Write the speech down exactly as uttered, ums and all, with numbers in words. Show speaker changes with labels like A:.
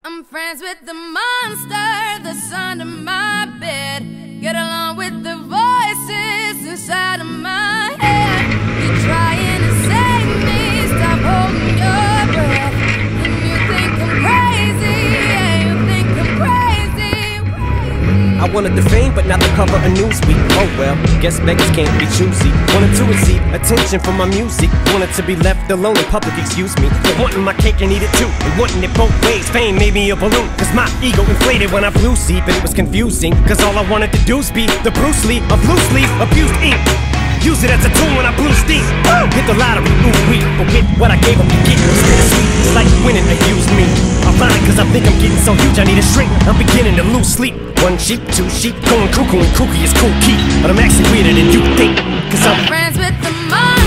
A: I'm friends with the monster that's under my bed. Get along with the voices inside of my head. You're trying to save me, stop holding your breath. And you think I'm crazy, yeah, you think I'm crazy, crazy.
B: I wanted the fame, but not the cover of Newsweek. Oh well, guess beggars can't be choosy. Wanted to receive attention from my music. Wanted to be left alone in public, excuse me. But wanting my cake and eat it too, and wanting it both ways. Fame made me a balloon, cause my ego inflated when I flew see. But it was confusing, cause all I wanted to do was be the Bruce Lee of loose leaf, abused ink. Use it as a tool when I blew steam. Woo! Hit the lottery, ooh wee. Forget what I gave them to get was bittersweet. It's like winning, they used me. I'm fine cause I think I'm getting so huge I need a shrink. I'm beginning to lose sleep. One sheep, two sheep, going cuckoo and kooky is cool key. But I'm actually weirder than you think, cause I'm
A: friends with the monster.